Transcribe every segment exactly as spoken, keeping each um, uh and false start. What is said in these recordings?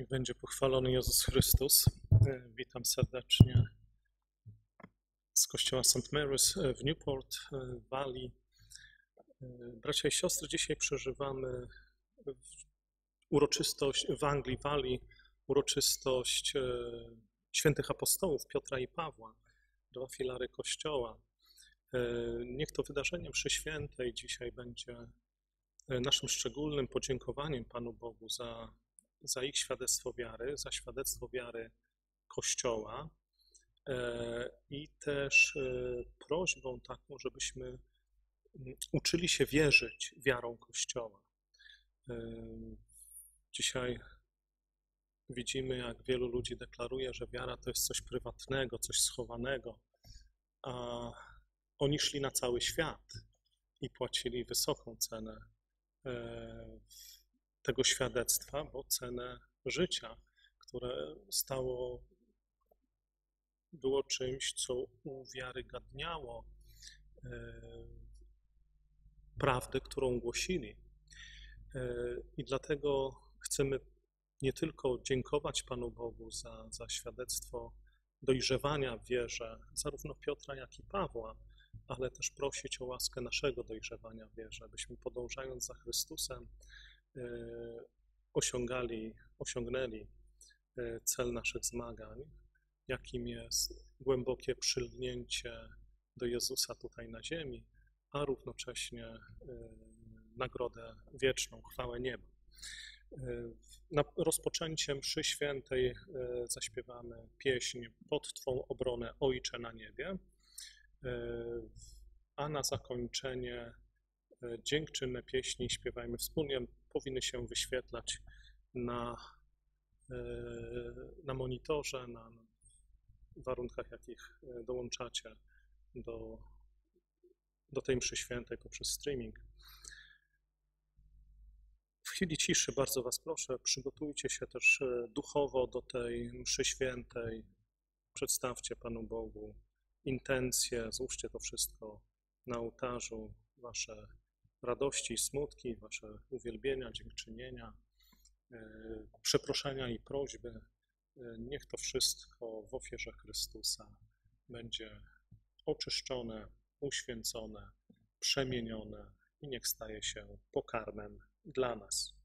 Niech będzie pochwalony Jezus Chrystus. Witam serdecznie z kościoła Saint Mary's w Newport, w Walii. Bracia i siostry, dzisiaj przeżywamy uroczystość w Anglii, Walii, uroczystość świętych apostołów Piotra i Pawła, dwa filary Kościoła. Niech to wydarzenie mszy świętej dzisiaj będzie naszym szczególnym podziękowaniem Panu Bogu za, za ich świadectwo wiary, za świadectwo wiary Kościoła i też prośbą taką, żebyśmy uczyli się wierzyć wiarą Kościoła. Dzisiaj widzimy, jak wielu ludzi deklaruje, że wiara to jest coś prywatnego, coś schowanego, a oni szli na cały świat i płacili wysoką cenę tego świadectwa, bo cenę życia, które stało, było czymś, co uwiarygadniało prawdę, którą głosili. I dlatego chcemy nie tylko dziękować Panu Bogu za, za świadectwo dojrzewania w wierze zarówno Piotra, jak i Pawła, ale też prosić o łaskę naszego dojrzewania w wierze, byśmy podążając za Chrystusem osiągali, osiągnęli cel naszych zmagań, jakim jest głębokie przylgnięcie do Jezusa tutaj na ziemi, a równocześnie nagrodę wieczną, chwałę nieba. Na rozpoczęcie mszy świętej zaśpiewamy pieśń Pod Twą obronę, Ojcze na niebie, a na zakończenie dziękczynne pieśni śpiewajmy wspólnie, powinny się wyświetlać na, na monitorze, na warunkach, jakich dołączacie do, do tej mszy świętej poprzez streaming. W chwili ciszy bardzo Was proszę, przygotujcie się też duchowo do tej mszy świętej, przedstawcie Panu Bogu intencje, złóżcie to wszystko na ołtarzu, Wasze radości i smutki, Wasze uwielbienia, dziękczynienia, przeproszenia i prośby. Niech to wszystko w ofierze Chrystusa będzie oczyszczone, uświęcone, przemienione i niech staje się pokarmem dla nas.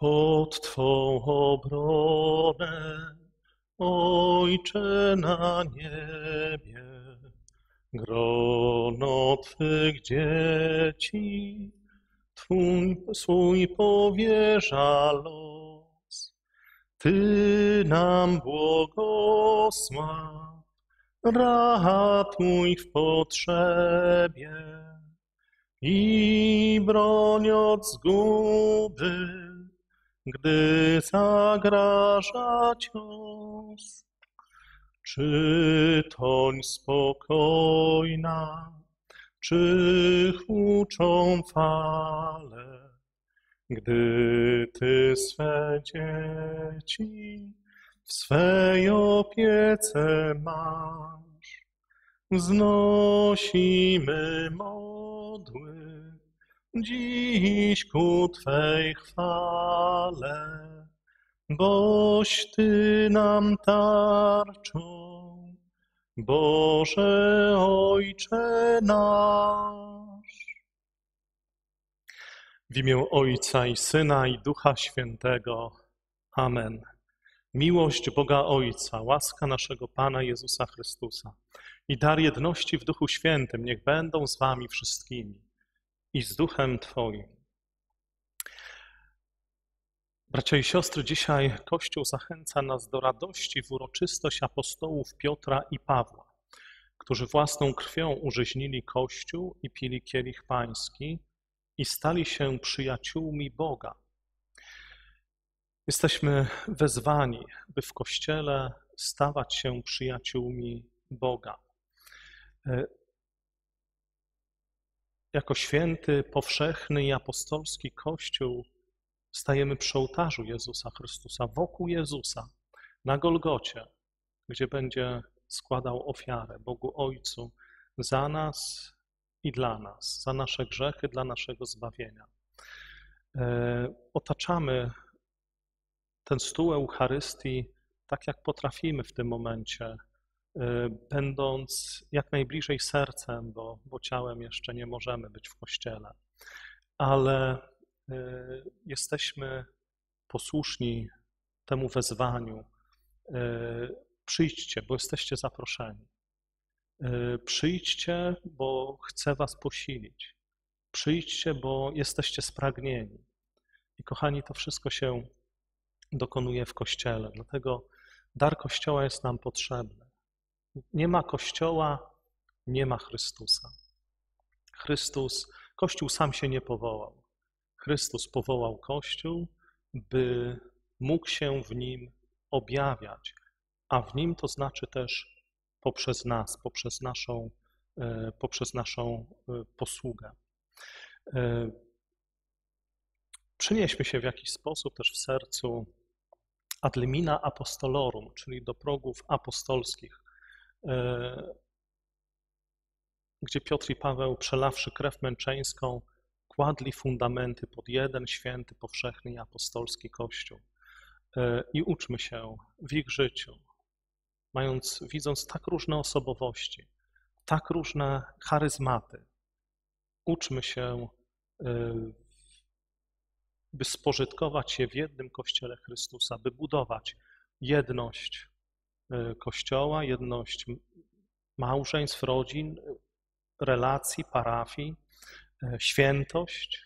pod Twą obronę, Ojcze na niebie, grono Twych dzieci, Twój, swój powierza los. Ty nam błogosław, ratuj w potrzebie i broń od zguby, gdy zagraża cios. Czy toń spokojna, czy huczą fale, gdy Ty swe dzieci w swej opiece masz. Wznosimy modły dziś ku Twej chwale, boś Ty nam tarczą, Boże Ojcze nasz. W imię Ojca i Syna i Ducha Świętego. Amen. Miłość Boga Ojca, łaska naszego Pana Jezusa Chrystusa i dar jedności w Duchu Świętym niech będą z wami wszystkimi i z Duchem Twoim. Bracia i siostry, dzisiaj Kościół zachęca nas do radości w uroczystość apostołów Piotra i Pawła, którzy własną krwią urzeźnili Kościół i pili kielich pański i stali się przyjaciółmi Boga. Jesteśmy wezwani, by w Kościele stawać się przyjaciółmi Boga. Jako święty, powszechny i apostolski Kościół stajemy przy ołtarzu Jezusa Chrystusa, wokół Jezusa, na Golgocie, gdzie będzie składał ofiarę Bogu Ojcu za nas i dla nas, za nasze grzechy, dla naszego zbawienia. Otaczamy ten stół Eucharystii tak, jak potrafimy w tym momencie, będąc jak najbliżej sercem, bo, bo ciałem jeszcze nie możemy być w Kościele, ale jesteśmy posłuszni temu wezwaniu. Przyjdźcie, bo jesteście zaproszeni. Przyjdźcie, bo chcę was posilić. Przyjdźcie, bo jesteście spragnieni. I kochani, to wszystko się dokonuje w Kościele, dlatego dar Kościoła jest nam potrzebny. Nie ma Kościoła, nie ma Chrystusa. Chrystus, Kościół sam się nie powołał. Chrystus powołał Kościół, by mógł się w nim objawiać, a w nim to znaczy też poprzez nas, poprzez naszą, poprzez naszą posługę. Przynieśmy się w jakiś sposób też w sercu ad limina apostolorum, czyli do progów apostolskich, gdzie Piotr i Paweł, przelawszy krew męczeńską, kładli fundamenty pod jeden święty, powszechny i apostolski Kościół. I uczmy się w ich życiu, mając, widząc tak różne osobowości, tak różne charyzmaty, uczmy się, by spożytkować je w jednym Kościele Chrystusa, by budować jedność Kościoła, jedność małżeństw, rodzin, relacji, parafii, świętość,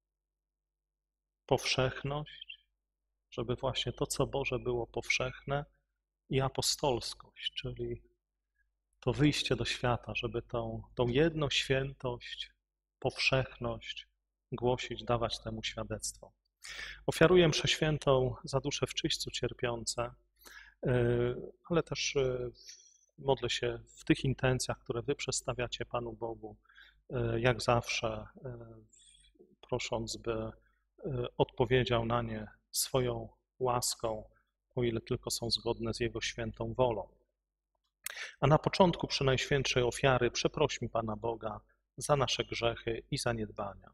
powszechność, żeby właśnie to, co Boże, było powszechne, i apostolskość, czyli to wyjście do świata, żeby tą, tą jedną świętość, powszechność głosić, dawać temu świadectwo. Ofiaruję mszę świętą za dusze w czyśćcu cierpiące, ale też modlę się w tych intencjach, które wy przedstawiacie Panu Bogu, jak zawsze, prosząc, by odpowiedział na nie swoją łaską, o ile tylko są zgodne z Jego świętą wolą. A na początku przy Najświętszej ofiary przeprośmy Pana Boga za nasze grzechy i zaniedbania.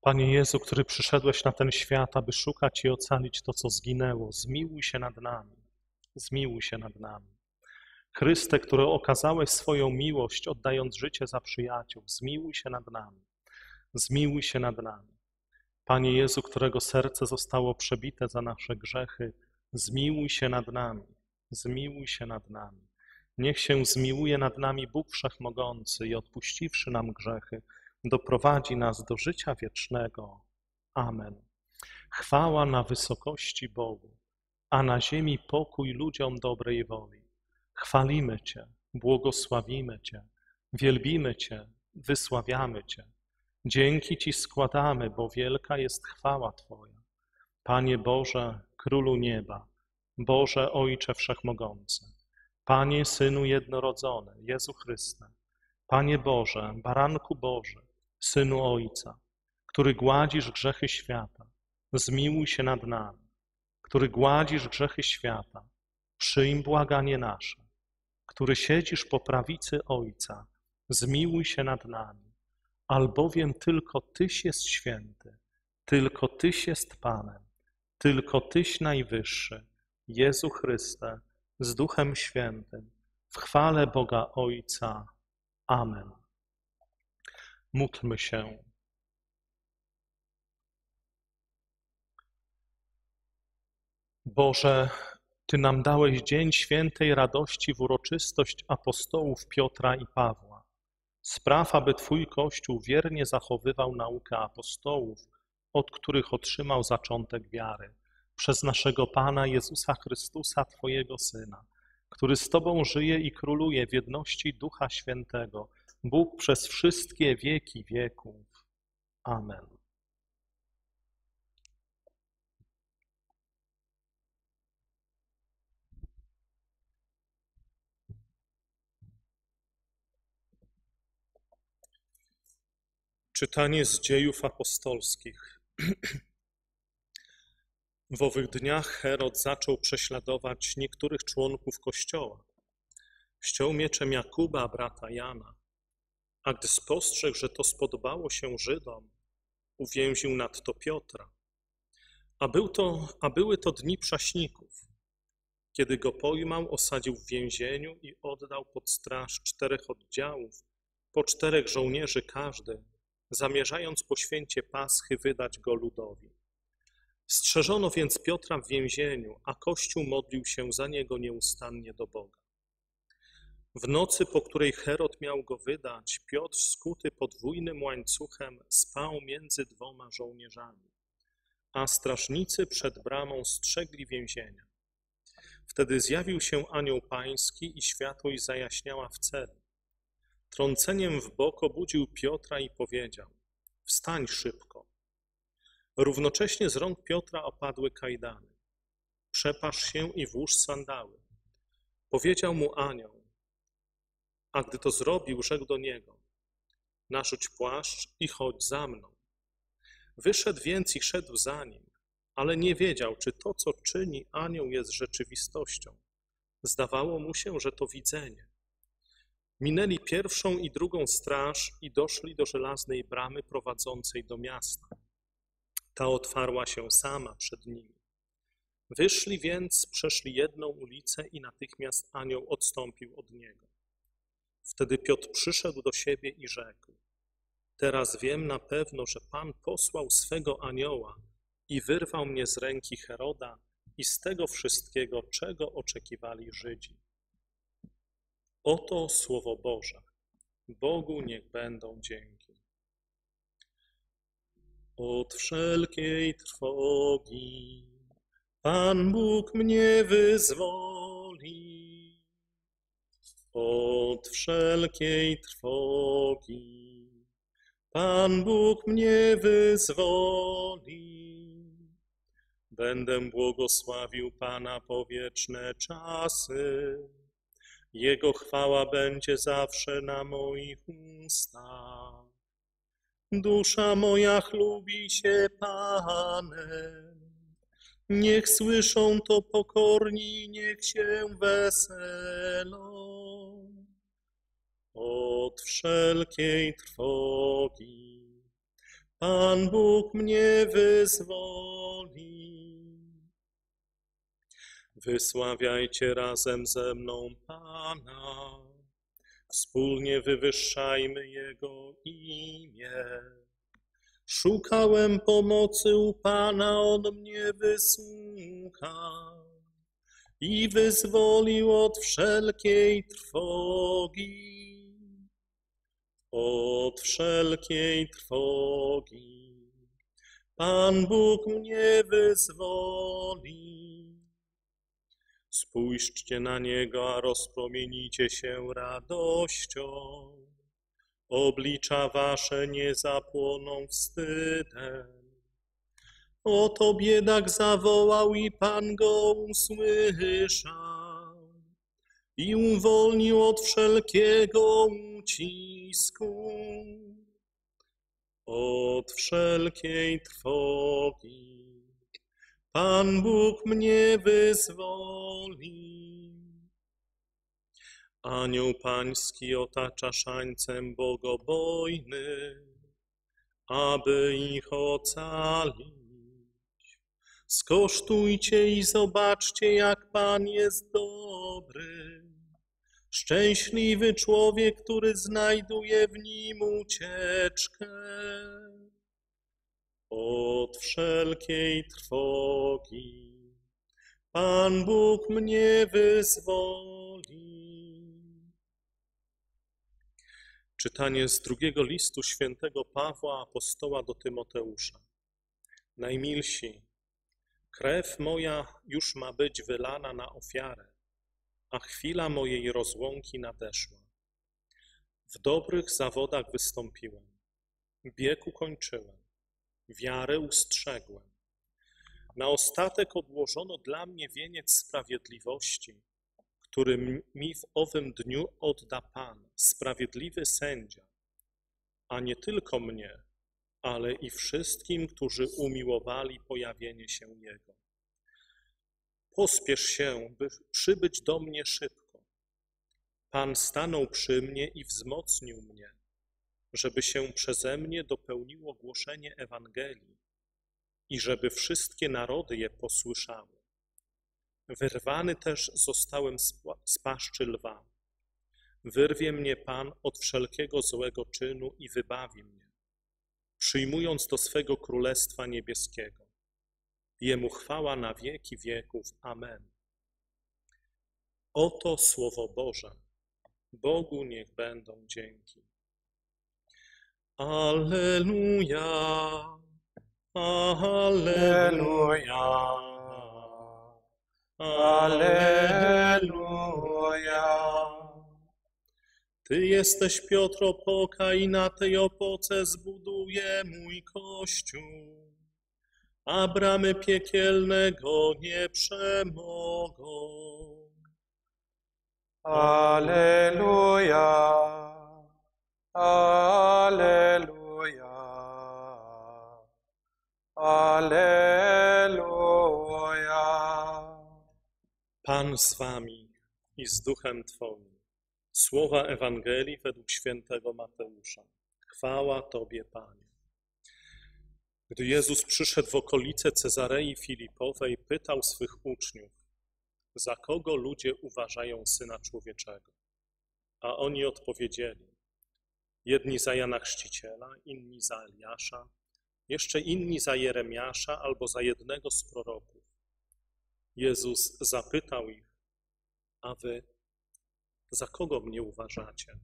Panie Jezu, który przyszedłeś na ten świat, aby szukać i ocalić to, co zginęło, zmiłuj się nad nami, zmiłuj się nad nami. Chryste, który okazałeś swoją miłość, oddając życie za przyjaciół, zmiłuj się nad nami, zmiłuj się nad nami. Panie Jezu, którego serce zostało przebite za nasze grzechy, zmiłuj się nad nami, zmiłuj się nad nami. Niech się zmiłuje nad nami Bóg Wszechmogący i odpuściwszy nam grzechy, doprowadzi nas do życia wiecznego. Amen. Chwała na wysokości Bogu, a na ziemi pokój ludziom dobrej woli. Chwalimy Cię, błogosławimy Cię, wielbimy Cię, wysławiamy Cię. Dzięki Ci składamy, bo wielka jest chwała Twoja. Panie Boże, Królu nieba, Boże Ojcze Wszechmogący, Panie Synu Jednorodzony, Jezu Chryste, Panie Boże, Baranku Boży, Synu Ojca, który gładzisz grzechy świata, zmiłuj się nad nami, który gładzisz grzechy świata, przyjm błaganie nasze, który siedzisz po prawicy Ojca, zmiłuj się nad nami, albowiem tylko Tyś jest święty, tylko Tyś jest Panem, tylko Tyś najwyższy, Jezu Chryste, z Duchem Świętym, w chwale Boga Ojca. Amen. Módlmy się. Boże, Ty nam dałeś dzień świętej radości w uroczystość apostołów Piotra i Pawła. Spraw, aby Twój Kościół wiernie zachowywał naukę apostołów, od których otrzymał zaczątek wiary, przez naszego Pana Jezusa Chrystusa, Twojego Syna, który z Tobą żyje i króluje w jedności Ducha Świętego, Bóg przez wszystkie wieki wieków. Amen. Czytanie z Dziejów Apostolskich. W owych dniach Herod zaczął prześladować niektórych członków Kościoła. Ściął mieczem Jakuba, brata Jana, a gdy spostrzegł, że to spodobało się Żydom, uwięził nadto Piotra. A, był to, a były to dni prześników. Kiedy go pojmał, osadził w więzieniu i oddał pod straż czterech oddziałów, po czterech żołnierzy każdy, zamierzając po święcie Paschy wydać go ludowi. Strzeżono więc Piotra w więzieniu, a Kościół modlił się za niego nieustannie do Boga. W nocy, po której Herod miał go wydać, Piotr, skuty podwójnym łańcuchem, spał między dwoma żołnierzami, a strażnicy przed bramą strzegli więzienia. Wtedy zjawił się anioł pański i światłość zajaśniała w celi. Trąceniem w bok obudził Piotra i powiedział: wstań szybko. Równocześnie z rąk Piotra opadły kajdany. Przepasz się i włóż sandały. Powiedział mu anioł, a gdy to zrobił, rzekł do niego: narzuć płaszcz i chodź za mną. Wyszedł więc i szedł za nim, ale nie wiedział, czy to, co czyni anioł, jest rzeczywistością. Zdawało mu się, że to widzenie. Minęli pierwszą i drugą straż i doszli do żelaznej bramy prowadzącej do miasta. Ta otwarła się sama przed nimi. Wyszli więc, przeszli jedną ulicę i natychmiast anioł odstąpił od niego. Wtedy Piotr przyszedł do siebie i rzekł: teraz wiem na pewno, że Pan posłał swego anioła i wyrwał mnie z ręki Heroda i z tego wszystkiego, czego oczekiwali Żydzi. Oto Słowo Boże. Bogu niech będą dzięki. Od wszelkiej trwogi Pan Bóg mnie wyzwoli. Od wszelkiej trwogi Pan Bóg mnie wyzwoli. Będę błogosławił Pana po wieczne czasy. Jego chwała będzie zawsze na moich ustach. Dusza moja chlubi się Panem. Niech słyszą to pokorni, niech się weselą. Od wszelkiej trwogi Pan Bóg mnie wyzwoli. Wysławiajcie razem ze mną Pana, wspólnie wywyższajmy Jego imię. Szukałem pomocy u Pana, On mnie wysłuchał i wyzwolił od wszelkiej trwogi. Od wszelkiej trwogi Pan Bóg mnie wyzwoli. Spójrzcie na Niego, a rozpromienicie się radością. Oblicza wasze nie zapłoną wstydem. Oto biedak zawołał i Pan go usłyszał i uwolnił od wszelkiego ucisku, od wszelkiej trwogi. Pan Bóg mnie wyzwoli. Anioł Pański otacza szańcem bogobojnych, aby ich ocalić. Skosztujcie i zobaczcie, jak Pan jest dobry. Szczęśliwy człowiek, który znajduje w Nim ucieczkę od wszelkiej trwogi. Pan Bóg mnie wyzwoli. Czytanie z drugiego listu świętego Pawła apostoła do Tymoteusza. Najmilsi, krew moja już ma być wylana na ofiarę, a chwila mojej rozłąki nadeszła. W dobrych zawodach wystąpiłem, bieg ukończyłem, wiarę ustrzegłem. Na ostatek odłożono dla mnie wieniec sprawiedliwości, który mi w owym dniu odda Pan, sprawiedliwy sędzia, a nie tylko mnie, ale i wszystkim, którzy umiłowali pojawienie się Jego. Pospiesz się, by przybyć do mnie szybko. Pan stanął przy mnie i wzmocnił mnie, żeby się przeze mnie dopełniło głoszenie Ewangelii i żeby wszystkie narody je posłyszały. Wyrwany też zostałem z paszczy lwa. Wyrwie mnie Pan od wszelkiego złego czynu i wybawi mnie, przyjmując do swego Królestwa Niebieskiego. Jemu chwała na wieki wieków. Amen. Oto Słowo Boże. Bogu niech będą dzięki. Alleluja, alleluja, alleluja. Ty jesteś Piotr opoka i na tej opoce zbuduję mój Kościół, a bramy piekielnego nie przemogą. Alleluja, alleluja, alleluja. Pan z wami i z duchem Twoim. Słowa Ewangelii według świętego Mateusza. Chwała Tobie, Panie. Gdy Jezus przyszedł w okolice Cezarei Filipowej, pytał swych uczniów, za kogo ludzie uważają Syna Człowieczego? A oni odpowiedzieli, jedni za Jana Chrzciciela, inni za Eliasza, jeszcze inni za Jeremiasza albo za jednego z proroków. Jezus zapytał ich, a wy za kogo mnie uważacie?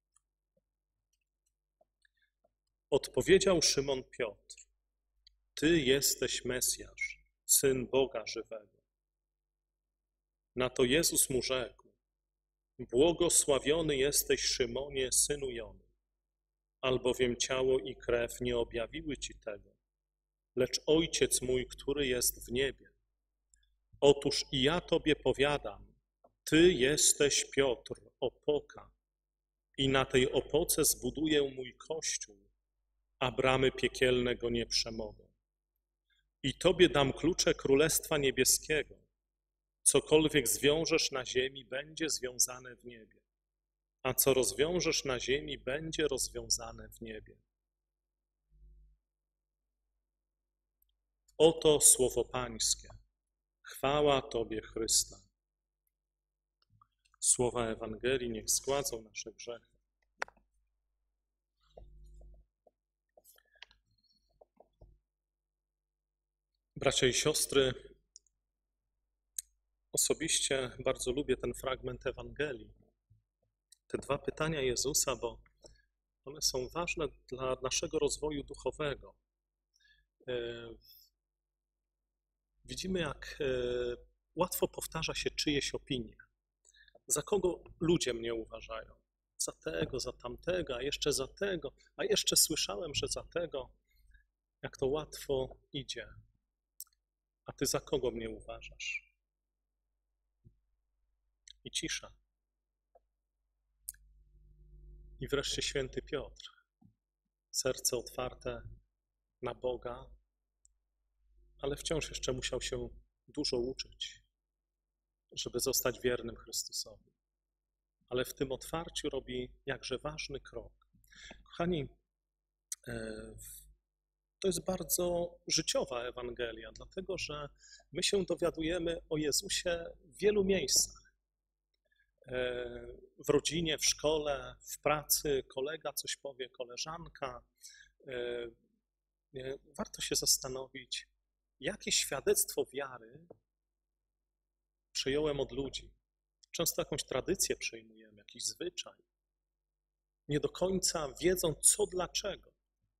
Odpowiedział Szymon Piotr, Ty jesteś Mesjasz, Syn Boga żywego. Na to Jezus mu rzekł, błogosławiony jesteś, Szymonie, synu Jony, albowiem ciało i krew nie objawiły ci tego, lecz Ojciec mój, który jest w niebie. Otóż i ja tobie powiadam, Ty jesteś Piotr, opoka, i na tej opoce zbuduję mój Kościół, a bramy piekielne go nie przemogą. I tobie dam klucze Królestwa Niebieskiego. Cokolwiek zwiążesz na ziemi, będzie związane w niebie, a co rozwiążesz na ziemi, będzie rozwiązane w niebie. Oto słowo Pańskie. Chwała Tobie, Chryste. Słowa Ewangelii niech zgładzą nasze grzechy. Bracia i siostry, osobiście bardzo lubię ten fragment Ewangelii. Te dwa pytania Jezusa, bo one są ważne dla naszego rozwoju duchowego. Widzimy, jak łatwo powtarza się czyjeś opinie. Za kogo ludzie mnie uważają? Za tego, za tamtego, a jeszcze za tego, a jeszcze słyszałem, że za tego. Jak to łatwo idzie. A ty za kogo mnie uważasz? I cisza. I wreszcie święty Piotr. Serce otwarte na Boga, ale wciąż jeszcze musiał się dużo uczyć, żeby zostać wiernym Chrystusowi. Ale w tym otwarciu robi jakże ważny krok. Kochani, to jest bardzo życiowa Ewangelia, dlatego że my się dowiadujemy o Jezusie w wielu miejscach. W rodzinie, w szkole, w pracy, kolega coś powie, koleżanka. Warto się zastanowić, jakie świadectwo wiary przejąłem od ludzi. Często jakąś tradycję przejmujemy, jakiś zwyczaj. Nie do końca wiedzą, co dlaczego.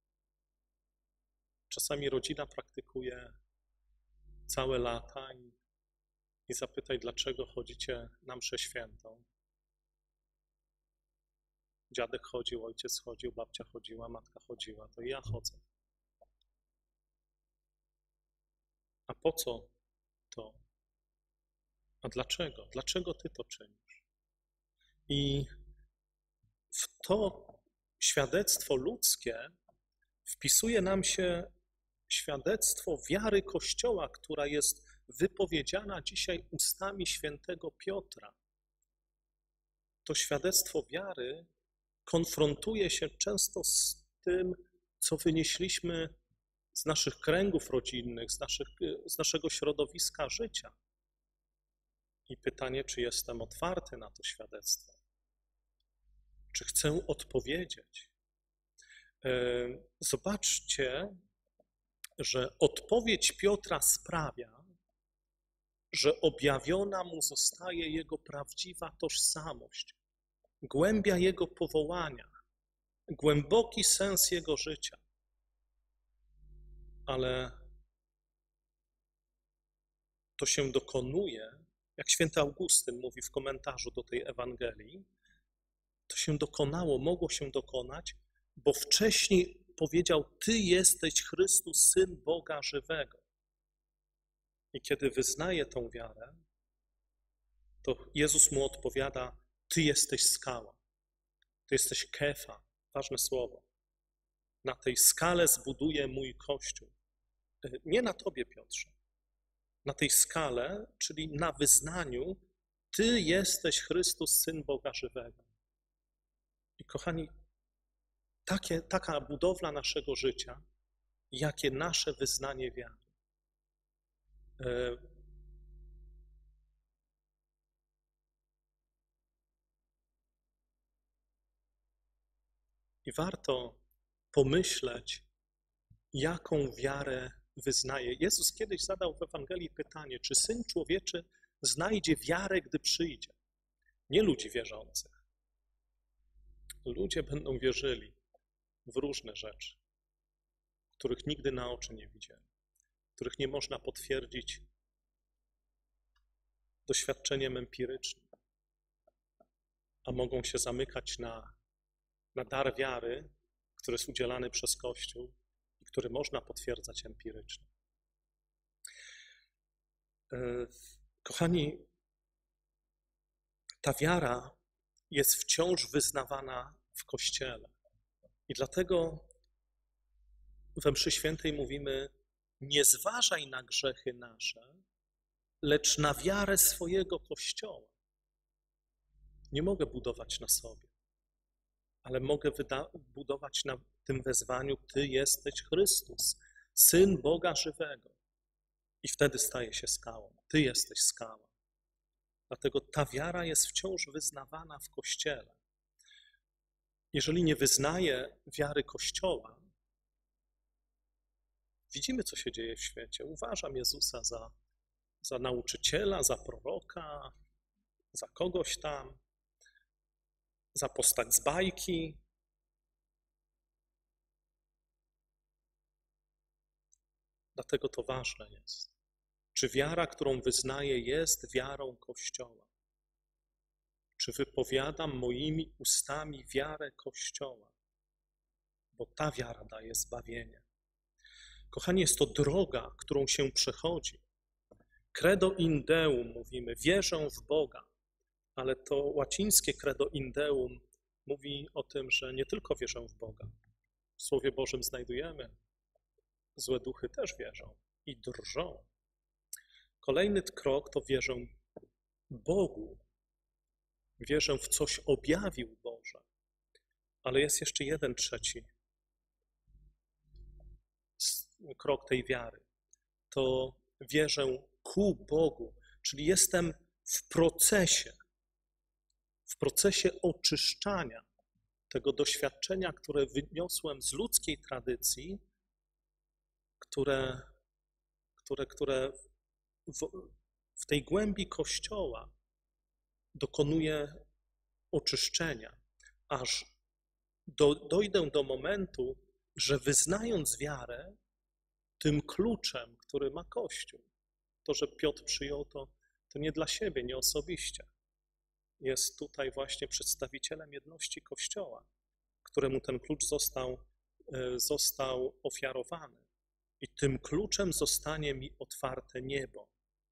Czasami rodzina praktykuje całe lata i, i zapytaj, dlaczego chodzicie na mszę świętą. Dziadek chodził, ojciec chodził, babcia chodziła, matka chodziła, to i ja chodzę. A po co to? A dlaczego? Dlaczego ty to czynisz? I w to świadectwo ludzkie wpisuje nam się świadectwo wiary Kościoła, która jest wypowiedziana dzisiaj ustami świętego Piotra. To świadectwo wiary konfrontuje się często z tym, co wynieśliśmy z naszych kręgów rodzinnych, z, naszych, z naszego środowiska życia. I pytanie, czy jestem otwarty na to świadectwo? Czy chcę odpowiedzieć? Zobaczcie, że odpowiedź Piotra sprawia, że objawiona mu zostaje jego prawdziwa tożsamość, głębia jego powołania, głęboki sens jego życia. Ale to się dokonuje, jak święty Augustyn mówi w komentarzu do tej Ewangelii, to się dokonało, mogło się dokonać, bo wcześniej powiedział, Ty jesteś Chrystus, Syn Boga żywego. I kiedy wyznaje tą wiarę, to Jezus mu odpowiada, Ty jesteś skała, Ty jesteś kefa, ważne słowo. Na tej skale zbuduję mój Kościół. Nie na tobie, Piotrze. Na tej skale, czyli na wyznaniu, Ty jesteś Chrystus, Syn Boga żywego. I kochani, takie, taka budowla naszego życia, jakie nasze wyznanie wiary. I warto pomyśleć, jaką wiarę wyznaje. Jezus kiedyś zadał w Ewangelii pytanie, czy Syn Człowieczy znajdzie wiarę, gdy przyjdzie? Nie ludzi wierzących. Ludzie będą wierzyli w różne rzeczy, których nigdy na oczy nie widzieli, których nie można potwierdzić doświadczeniem empirycznym, a mogą się zamykać na, na dar wiary, który jest udzielany przez Kościół i który można potwierdzać empirycznie. Kochani, ta wiara jest wciąż wyznawana w Kościele. I dlatego we mszy świętej mówimy, nie zważaj na grzechy nasze, lecz na wiarę swojego Kościoła. Nie mogę budować na sobie, ale mogę budować na tym wezwaniu, Ty jesteś Chrystus, Syn Boga żywego. I wtedy staje się skałą. Ty jesteś skała. Dlatego ta wiara jest wciąż wyznawana w Kościele. Jeżeli nie wyznaje wiary Kościoła, widzimy, co się dzieje w świecie. Uważam Jezusa za, za nauczyciela, za proroka, za kogoś tam, za postać z bajki. Dlatego to ważne jest. Czy wiara, którą wyznaję, jest wiarą Kościoła? Czy wypowiadam moimi ustami wiarę Kościoła? Bo ta wiara daje zbawienie. Kochani, jest to droga, którą się przechodzi. Credo in Deum mówimy, wierzę w Boga, ale to łacińskie credo in Deum mówi o tym, że nie tylko wierzę w Boga. W Słowie Bożym znajdujemy, złe duchy też wierzą i drżą. Kolejny krok to wierzę Bogu. Wierzę w coś objawił Boże. Ale jest jeszcze jeden trzeci krok tej wiary. To wierzę ku Bogu, czyli jestem w procesie, w procesie oczyszczania tego doświadczenia, które wyniosłem z ludzkiej tradycji, które, które, które w, w tej głębi Kościoła dokonuje oczyszczenia, aż do, dojdę do momentu, że wyznając wiarę, tym kluczem, który ma Kościół, to, że Piotr przyjął to, to nie dla siebie, nie osobiście. Jest tutaj właśnie przedstawicielem jedności Kościoła, któremu ten klucz został, został ofiarowany. I tym kluczem zostanie mi otwarte niebo.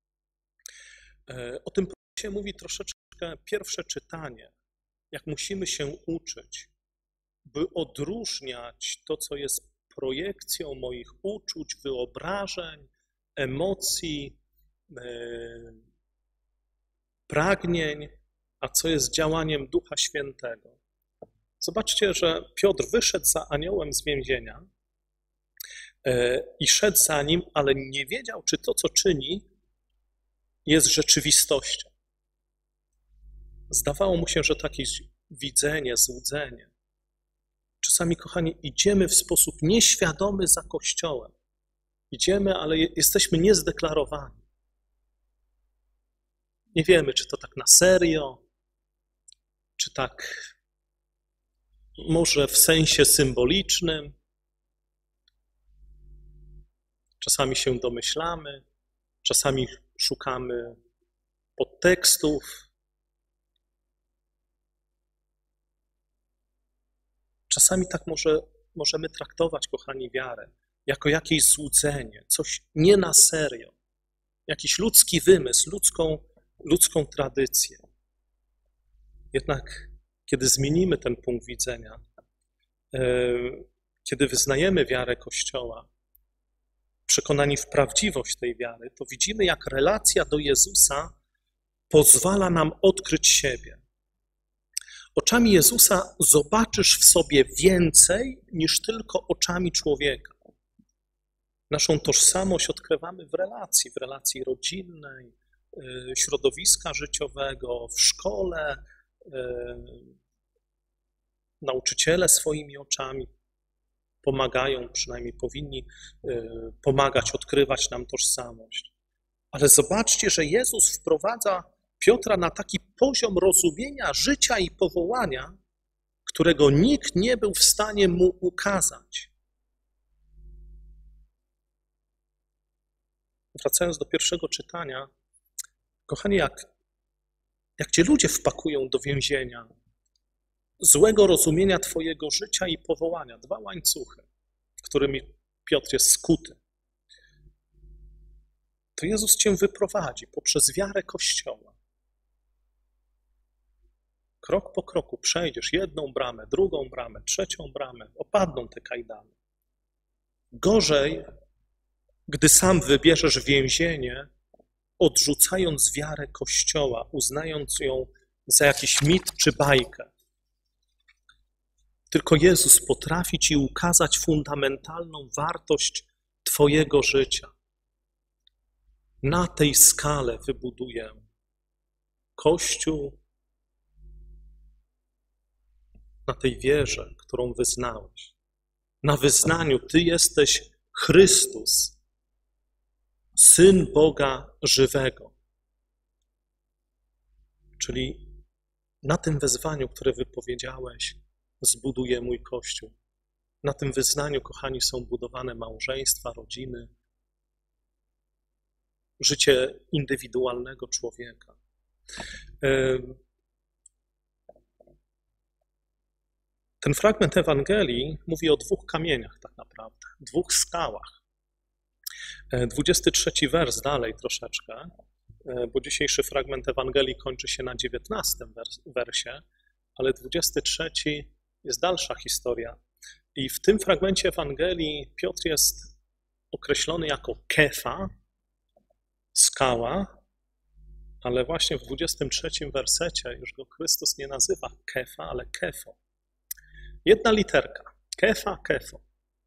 O tym się mówi troszeczkę pierwsze czytanie, jak musimy się uczyć, by odróżniać to, co jest projekcją moich uczuć, wyobrażeń, emocji, yy, pragnień, a co jest działaniem Ducha Świętego. Zobaczcie, że Piotr wyszedł za aniołem z więzienia yy, i szedł za nim, ale nie wiedział, czy to, co czyni, jest rzeczywistością. Zdawało mu się, że takie widzenie, złudzenie. Czasami, kochani, idziemy w sposób nieświadomy za Kościołem. Idziemy, ale jesteśmy niezdeklarowani. Nie wiemy, czy to tak na serio, czy tak może w sensie symbolicznym. Czasami się domyślamy, czasami szukamy podtekstów. Czasami tak może, możemy traktować, kochani, wiarę jako jakieś złudzenie, coś nie na serio, jakiś ludzki wymysł, ludzką, ludzką tradycję. Jednak kiedy zmienimy ten punkt widzenia, kiedy wyznajemy wiarę Kościoła, przekonani w prawdziwość tej wiary, to widzimy, jak relacja do Jezusa pozwala nam odkryć siebie. Oczami Jezusa zobaczysz w sobie więcej niż tylko oczami człowieka. Naszą tożsamość odkrywamy w relacji, w relacji rodzinnej, środowiska życiowego, w szkole, nauczyciele swoimi oczami pomagają, przynajmniej powinni pomagać, odkrywać nam tożsamość. Ale zobaczcie, że Jezus wprowadza Piotra na taki poziom rozumienia życia i powołania, którego nikt nie był w stanie mu ukazać. Wracając do pierwszego czytania, kochani, jak, jak cię ludzie wpakują do więzienia, złego rozumienia twojego życia i powołania, dwa łańcuchy, w którymi Piotr jest skuty, to Jezus cię wyprowadzi poprzez wiarę Kościoła. Krok po kroku przejdziesz jedną bramę, drugą bramę, trzecią bramę, opadną te kajdany. Gorzej, gdy sam wybierzesz więzienie, odrzucając wiarę Kościoła, uznając ją za jakiś mit czy bajkę. Tylko Jezus potrafi ci ukazać fundamentalną wartość twojego życia. Na tej skale wybuduję Kościół, na tej wierze, którą wyznałeś. Na wyznaniu Ty jesteś Chrystus, Syn Boga żywego. Czyli na tym wezwaniu, które wypowiedziałeś, zbuduję mój Kościół. Na tym wyznaniu, kochani, są budowane małżeństwa, rodziny, życie indywidualnego człowieka. Ten fragment Ewangelii mówi o dwóch kamieniach tak naprawdę, dwóch skałach. dwudziesty trzeci wers dalej troszeczkę, bo dzisiejszy fragment Ewangelii kończy się na dziewiętnastym wersie, ale dwudziesty trzeci jest dalsza historia. I w tym fragmencie Ewangelii Piotr jest określony jako Kefa, skała, ale właśnie w dwudziestym trzecim wersecie już go Chrystus nie nazywa Kefa, ale Kefo. Jedna literka. Kefa, Kefo.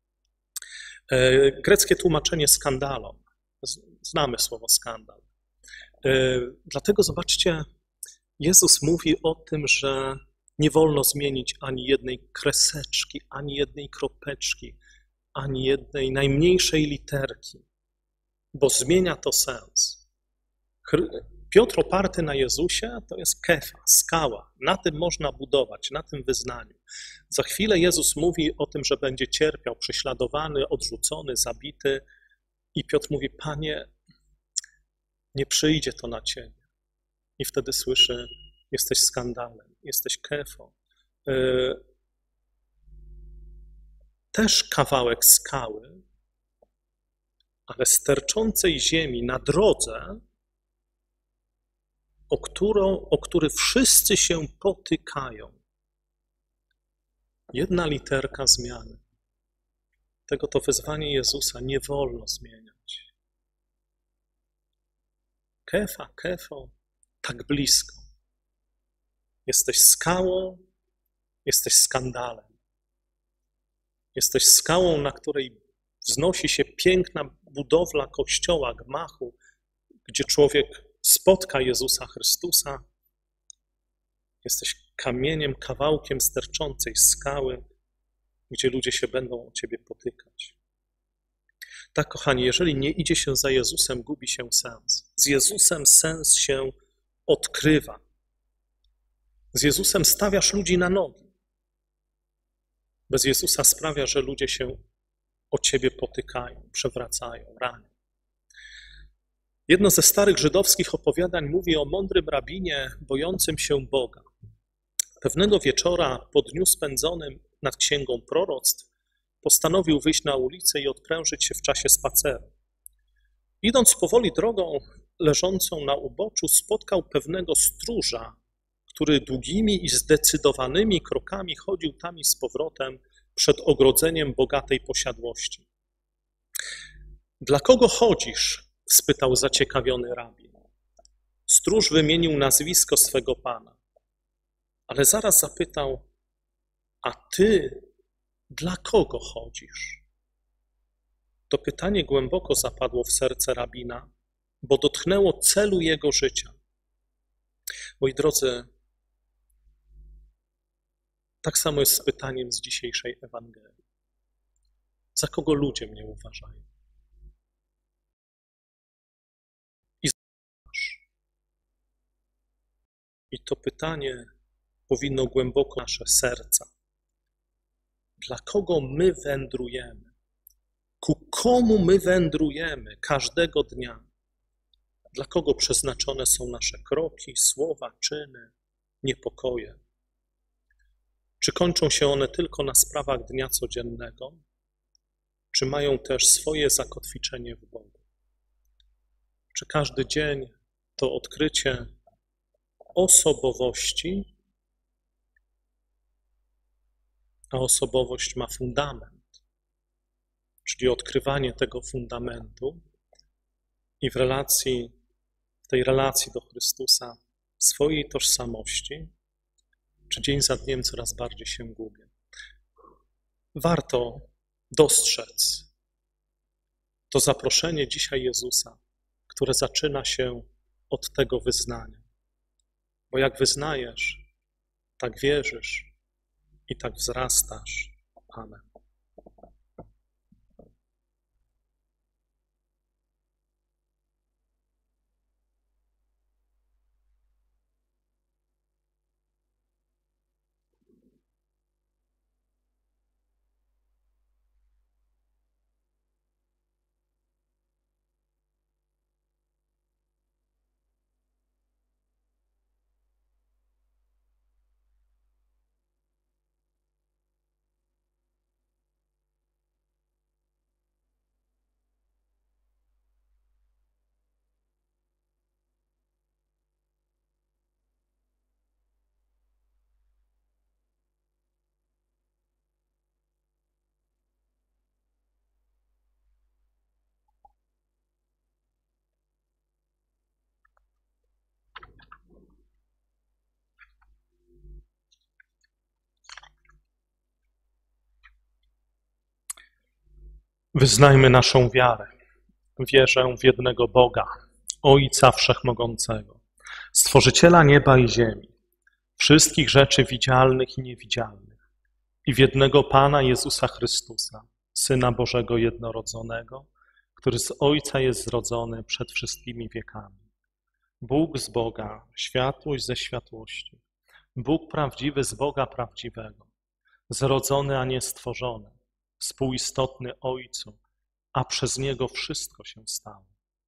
Greckie tłumaczenie skandalon. Znamy słowo skandal. Dlatego zobaczcie, Jezus mówi o tym, że nie wolno zmienić ani jednej kreseczki, ani jednej kropeczki, ani jednej najmniejszej literki, bo zmienia to sens. Piotr oparty na Jezusie to jest kefa, skała. Na tym można budować, na tym wyznaniu. Za chwilę Jezus mówi o tym, że będzie cierpiał, prześladowany, odrzucony, zabity. I Piotr mówi, Panie, nie przyjdzie to na Ciebie. I wtedy słyszy, jesteś skandalem, jesteś kefą. Też kawałek skały, ale sterczącej ziemi na drodze, o, którą, o który wszyscy się potykają. Jedna literka zmiany. Tego to wezwanie Jezusa nie wolno zmieniać. Kefa, kefo, tak blisko. Jesteś skałą, jesteś skandalem. Jesteś skałą, na której wznosi się piękna budowla kościoła, gmachu, gdzie człowiek spotka Jezusa Chrystusa. Jesteś kamieniem, kawałkiem sterczącej skały, gdzie ludzie się będą o Ciebie potykać. Tak, kochani, jeżeli nie idzie się za Jezusem, gubi się sens. Z Jezusem sens się odkrywa. Z Jezusem stawiasz ludzi na nogi. Bez Jezusa sprawia, że ludzie się o Ciebie potykają, przewracają, ranią. Jedno ze starych żydowskich opowiadań mówi o mądrym rabinie bojącym się Boga. Pewnego wieczora po dniu spędzonym nad księgą proroctw postanowił wyjść na ulicę i odprężyć się w czasie spaceru. Idąc powoli drogą leżącą na uboczu, spotkał pewnego stróża, który długimi i zdecydowanymi krokami chodził tam i z powrotem przed ogrodzeniem bogatej posiadłości. Dla kogo chodzisz? Spytał zaciekawiony rabin. Stróż wymienił nazwisko swego pana, ale zaraz zapytał, a ty dla kogo chodzisz? To pytanie głęboko zapadło w serce rabina, bo dotknęło celu jego życia. Moi drodzy, tak samo jest z pytaniem z dzisiejszej Ewangelii. Za kogo ludzie mnie uważają? I zauważ. I to pytanie powinno głęboko nasze serca. Dla kogo my wędrujemy? Ku komu my wędrujemy każdego dnia? Dla kogo przeznaczone są nasze kroki, słowa, czyny, niepokoje? Czy kończą się one tylko na sprawach dnia codziennego? Czy mają też swoje zakotwiczenie w Bogu? Czy każdy dzień to odkrycie osobowości, a osobowość ma fundament, czyli odkrywanie tego fundamentu i w relacji, w tej relacji do Chrystusa swojej tożsamości, czy dzień za dniem coraz bardziej się gubię. Warto dostrzec to zaproszenie dzisiaj Jezusa, które zaczyna się od tego wyznania. Bo jak wyznajesz, tak wierzysz i tak wzrastasz. Amen. Wyznajmy naszą wiarę. Wierzę w jednego Boga, Ojca Wszechmogącego, Stworzyciela nieba i ziemi, wszystkich rzeczy widzialnych i niewidzialnych, i w jednego Pana Jezusa Chrystusa, Syna Bożego jednorodzonego, który z Ojca jest zrodzony przed wszystkimi wiekami. Bóg z Boga, światłość ze światłości, Bóg prawdziwy z Boga prawdziwego, zrodzony, a nie stworzony, współistotny Ojcu, a przez Niego wszystko się stało.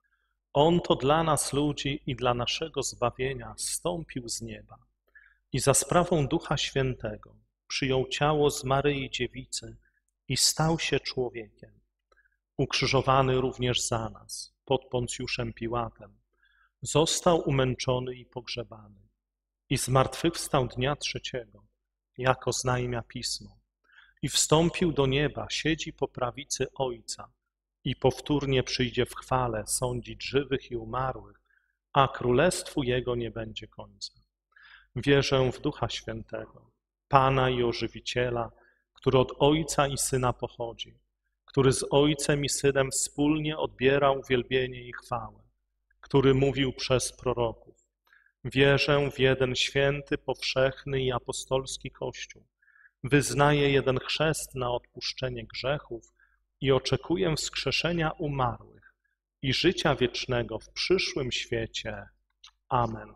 On to dla nas ludzi i dla naszego zbawienia zstąpił z nieba i za sprawą Ducha Świętego przyjął ciało z Maryi Dziewicy i stał się człowiekiem. Ukrzyżowany również za nas pod Poncjuszem Piłatem, został umęczony i pogrzebany i zmartwychwstał dnia trzeciego, jako znajmia Pismo, i wstąpił do nieba, siedzi po prawicy Ojca i powtórnie przyjdzie w chwale sądzić żywych i umarłych, a królestwu Jego nie będzie końca. Wierzę w Ducha Świętego, Pana i Ożywiciela, który od Ojca i Syna pochodzi, który z Ojcem i Synem wspólnie odbiera uwielbienie i chwałę, który mówił przez proroków. Wierzę w jeden święty, powszechny i apostolski Kościół. Wyznaję jeden chrzest na odpuszczenie grzechów i oczekuję wskrzeszenia umarłych i życia wiecznego w przyszłym świecie. Amen.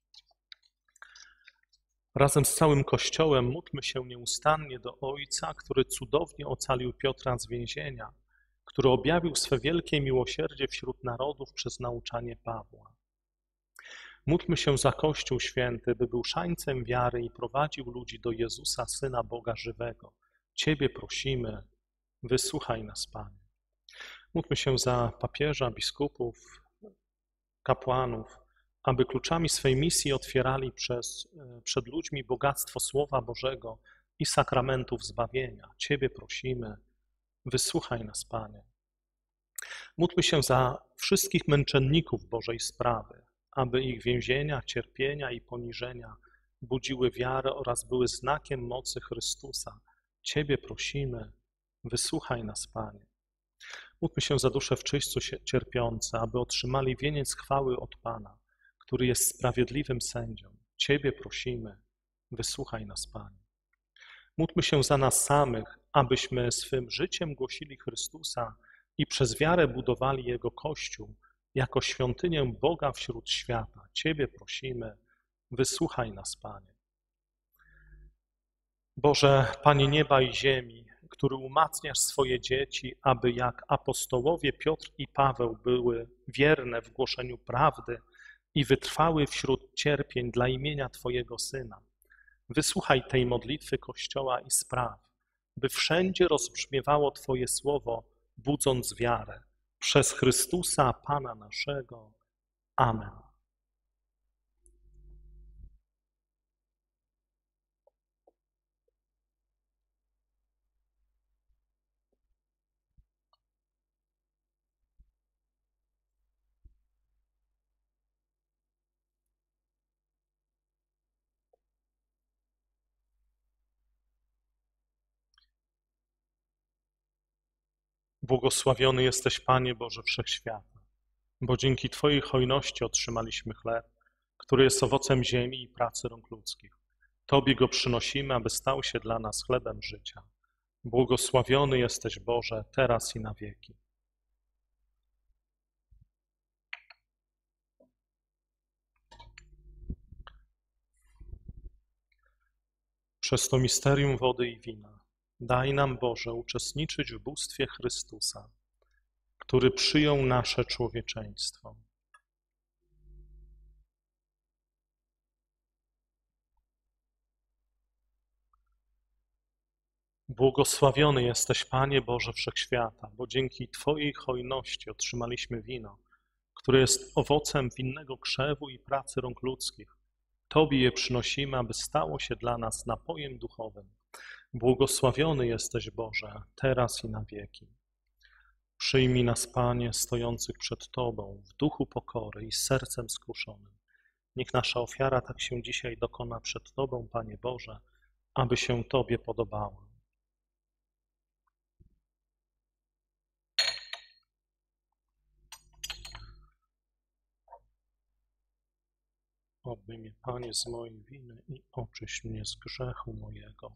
Razem z całym Kościołem módlmy się nieustannie do Ojca, który cudownie ocalił Piotra z więzienia, który objawił swe wielkie miłosierdzie wśród narodów przez nauczanie Pawła. Módlmy się za Kościół Święty, by był szańcem wiary i prowadził ludzi do Jezusa, Syna Boga żywego. Ciebie prosimy, wysłuchaj nas, Panie. Módlmy się za papieża, biskupów, kapłanów, aby kluczami swej misji otwierali przez, przed ludźmi bogactwo Słowa Bożego i sakramentów zbawienia. Ciebie prosimy, wysłuchaj nas, Panie. Módlmy się za wszystkich męczenników Bożej sprawy, aby ich więzienia, cierpienia i poniżenia budziły wiarę oraz były znakiem mocy Chrystusa. Ciebie prosimy, wysłuchaj nas, Panie. Módlmy się za dusze w czyśćcu cierpiące, aby otrzymali wieniec chwały od Pana, który jest sprawiedliwym sędzią. Ciebie prosimy, wysłuchaj nas, Panie. Módlmy się za nas samych, abyśmy swym życiem głosili Chrystusa i przez wiarę budowali Jego Kościół jako świątynię Boga wśród świata. Ciebie prosimy, wysłuchaj nas, Panie. Boże, Panie nieba i ziemi, który umacniasz swoje dzieci, aby jak apostołowie Piotr i Paweł były wierne w głoszeniu prawdy i wytrwały wśród cierpień dla imienia Twojego Syna. Wysłuchaj tej modlitwy Kościoła i spraw, by wszędzie rozbrzmiewało Twoje słowo, budząc wiarę. Przez Chrystusa, Pana naszego. Amen. Błogosławiony jesteś, Panie Boże Wszechświata, bo dzięki Twojej hojności otrzymaliśmy chleb, który jest owocem ziemi i pracy rąk ludzkich. Tobie go przynosimy, aby stał się dla nas chlebem życia. Błogosławiony jesteś, Boże, teraz i na wieki. Przez to misterium wody i wina daj nam, Boże, uczestniczyć w bóstwie Chrystusa, który przyjął nasze człowieczeństwo. Błogosławiony jesteś, Panie Boże Wszechświata, bo dzięki Twojej hojności otrzymaliśmy wino, które jest owocem winnego krzewu i pracy rąk ludzkich. Tobie je przynosimy, aby stało się dla nas napojem duchowym. Błogosławiony jesteś, Boże, teraz i na wieki. Przyjmij nas, Panie, stojących przed Tobą w duchu pokory i z sercem skruszonym. Niech nasza ofiara tak się dzisiaj dokona przed Tobą, Panie Boże, aby się Tobie podobała. Obmyj mnie, Panie, z mojej winy i oczyść mnie z grzechu mojego.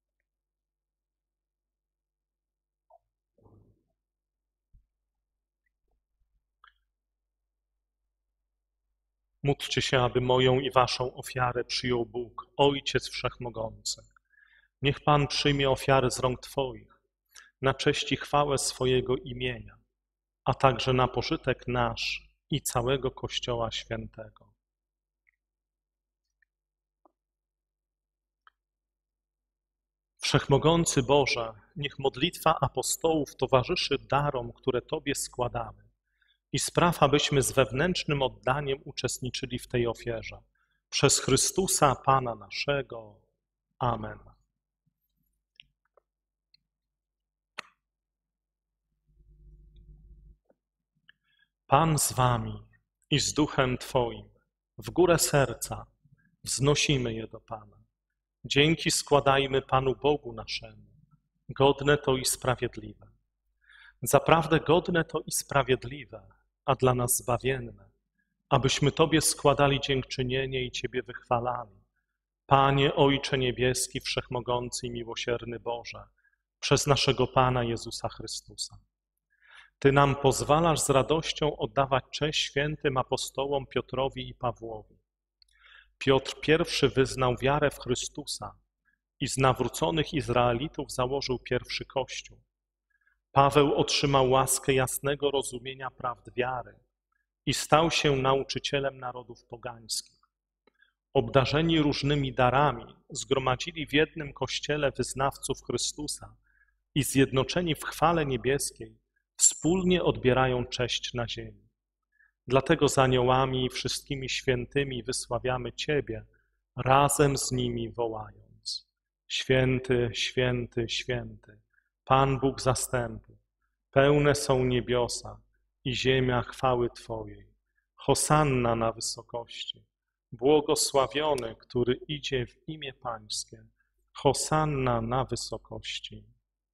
Módlcie się, aby moją i waszą ofiarę przyjął Bóg, Ojciec Wszechmogący. Niech Pan przyjmie ofiary z rąk Twoich, na cześć i chwałę swojego imienia, a także na pożytek nasz i całego Kościoła Świętego. Wszechmogący Boże, niech modlitwa apostołów towarzyszy darom, które Tobie składamy i spraw, abyśmy z wewnętrznym oddaniem uczestniczyli w tej ofierze. Przez Chrystusa Pana naszego. Amen. Pan z wami i z duchem Twoim, w górę serca wznosimy je do Pana. Dzięki składajmy Panu Bogu naszemu, godne to i sprawiedliwe. Zaprawdę godne to i sprawiedliwe, a dla nas zbawienne, abyśmy Tobie składali dziękczynienie i Ciebie wychwalali. Panie Ojcze Niebieski, Wszechmogący i Miłosierny Boże, przez naszego Pana Jezusa Chrystusa. Ty nam pozwalasz z radością oddawać cześć świętym apostołom Piotrowi i Pawłowi. Piotr pierwszy wyznał wiarę w Chrystusa i z nawróconych Izraelitów założył pierwszy Kościół. Paweł otrzymał łaskę jasnego rozumienia prawd wiary i stał się nauczycielem narodów pogańskich. Obdarzeni różnymi darami zgromadzili w jednym Kościele wyznawców Chrystusa i zjednoczeni w chwale niebieskiej wspólnie odbierają cześć na ziemi. Dlatego z aniołami i wszystkimi świętymi wysławiamy Ciebie, razem z nimi wołając: Święty, święty, święty, Pan Bóg zastępów, pełne są niebiosa i ziemia chwały Twojej. Hosanna na wysokości, błogosławiony, który idzie w imię Pańskie. Hosanna na wysokości.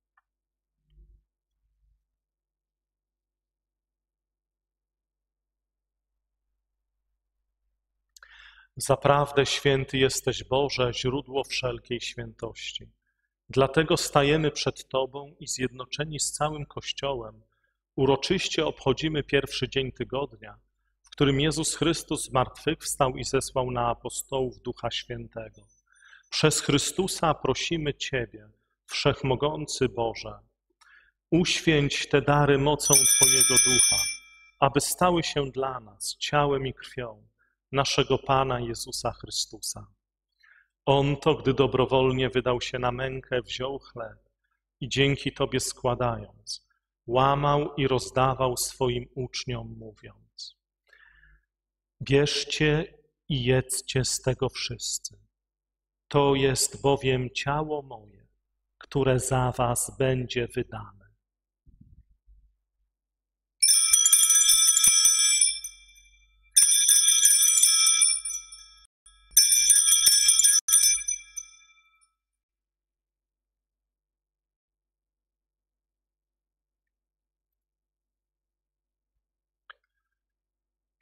Zaprawdę święty jesteś, Boże, źródło wszelkiej świętości. Dlatego stajemy przed Tobą i zjednoczeni z całym Kościołem uroczyście obchodzimy pierwszy dzień tygodnia, w którym Jezus Chrystus zmartwychwstał i zesłał na apostołów Ducha Świętego. Przez Chrystusa prosimy Ciebie, Wszechmogący Boże, uświęć te dary mocą Twojego Ducha, aby stały się dla nas ciałem i krwią naszego Pana Jezusa Chrystusa. On to, gdy dobrowolnie wydał się na mękę, wziął chleb i dzięki Tobie składając, łamał i rozdawał swoim uczniom, mówiąc: bierzcie i jedzcie z tego wszyscy. To jest bowiem ciało moje, które za was będzie wydane.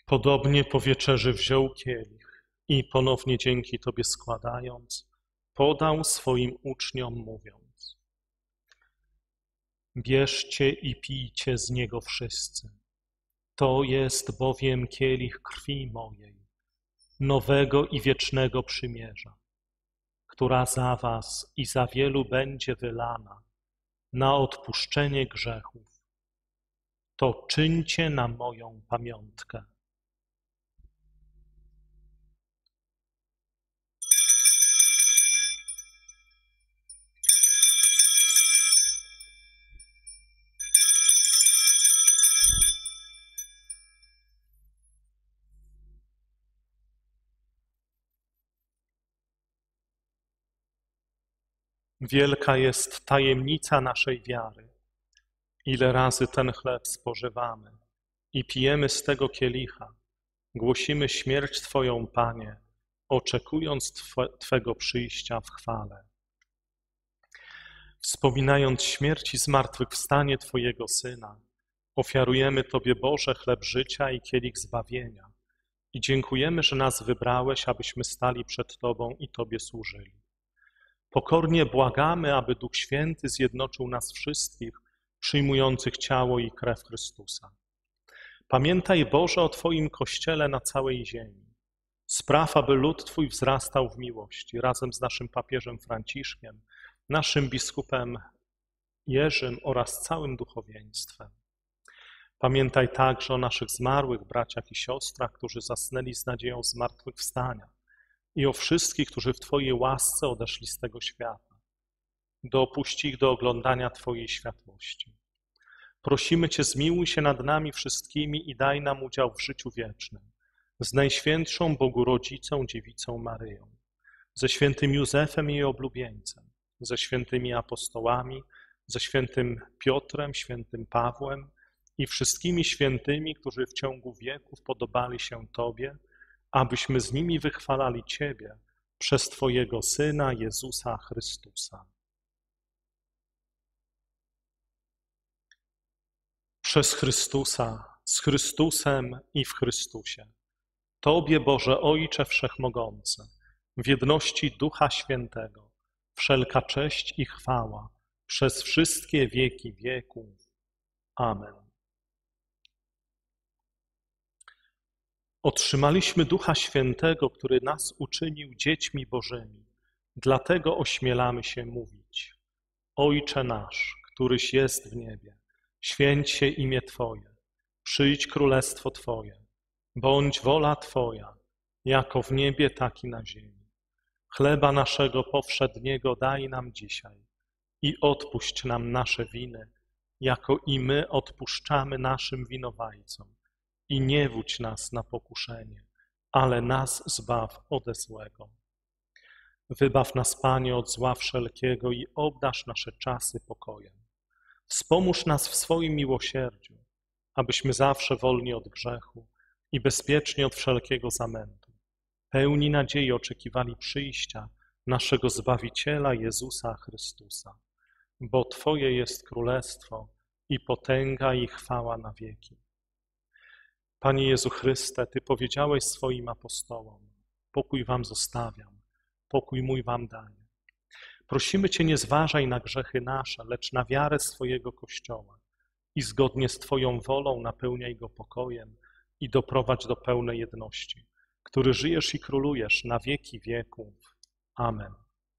Podobnie po wieczerzy wziął kielich i ponownie dzięki Tobie składając, podał swoim uczniom mówiąc: bierzcie i pijcie z niego wszyscy. To jest bowiem kielich krwi mojej, nowego i wiecznego przymierza, która za was i za wielu będzie wylana na odpuszczenie grzechów. To czyńcie na moją pamiątkę. Wielka jest tajemnica naszej wiary. Ile razy ten chleb spożywamy i pijemy z tego kielicha, głosimy śmierć Twoją, Panie, oczekując Twe, Twego przyjścia w chwale. Wspominając śmierć i zmartwychwstanie Twojego Syna, ofiarujemy Tobie, Boże, chleb życia i kielich zbawienia i dziękujemy, że nas wybrałeś, abyśmy stali przed Tobą i Tobie służyli. Pokornie błagamy, aby Duch Święty zjednoczył nas wszystkich, przyjmujących ciało i krew Chrystusa. Pamiętaj, Boże, o Twoim Kościele na całej ziemi. Spraw, aby lud Twój wzrastał w miłości, razem z naszym papieżem Franciszkiem, naszym biskupem Jerzym oraz całym duchowieństwem. Pamiętaj także o naszych zmarłych braciach i siostrach, którzy zasnęli z nadzieją zmartwychwstania, i o wszystkich, którzy w Twojej łasce odeszli z tego świata. Dopuść ich do oglądania Twojej światłości. Prosimy Cię, zmiłuj się nad nami wszystkimi i daj nam udział w życiu wiecznym, z Najświętszą Bogu Rodzicą, Dziewicą Maryją, ze świętym Józefem i jej oblubieńcem, ze świętymi apostołami, ze świętym Piotrem, świętym Pawłem i wszystkimi świętymi, którzy w ciągu wieków podobali się Tobie, abyśmy z nimi wychwalali Ciebie przez Twojego Syna Jezusa Chrystusa. Przez Chrystusa, z Chrystusem i w Chrystusie. Tobie, Boże Ojcze Wszechmogący, w jedności Ducha Świętego, wszelka cześć i chwała przez wszystkie wieki wieków. Amen. Otrzymaliśmy Ducha Świętego, który nas uczynił dziećmi Bożymi. Dlatego ośmielamy się mówić: Ojcze nasz, któryś jest w niebie, święć się imię Twoje, przyjdź królestwo Twoje, bądź wola Twoja, jako w niebie, tak i na ziemi. Chleba naszego powszedniego daj nam dzisiaj i odpuść nam nasze winy, jako i my odpuszczamy naszym winowajcom. I nie wódź nas na pokuszenie, ale nas zbaw ode złego. Wybaw nas, Panie, od zła wszelkiego i obdarz nasze czasy pokojem. Wspomóż nas w swoim miłosierdziu, abyśmy zawsze wolni od grzechu i bezpiecznie od wszelkiego zamętu, pełni nadziei oczekiwali przyjścia naszego Zbawiciela Jezusa Chrystusa. Bo Twoje jest królestwo i potęga i chwała na wieki. Panie Jezu Chryste, Ty powiedziałeś swoim apostołom: pokój wam zostawiam, pokój mój wam daję. Prosimy Cię, nie zważaj na grzechy nasze, lecz na wiarę swojego Kościoła i zgodnie z Twoją wolą napełniaj go pokojem i doprowadź do pełnej jedności, który żyjesz i królujesz na wieki wieków. Amen.